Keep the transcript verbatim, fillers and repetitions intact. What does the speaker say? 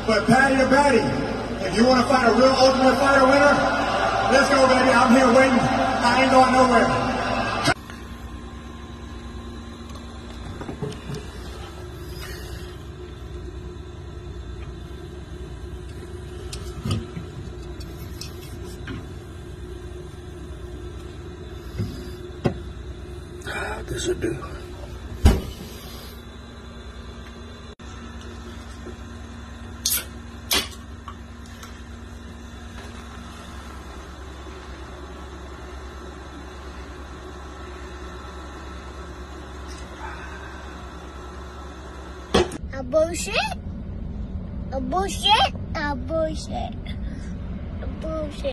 But Patty to Patty, if you want to fight a real Ultimate Fighter winner, let's go, baby. I'm here waiting. I ain't going nowhere. This would do. A bullshit? A bullshit? A bullshit. A bullshit.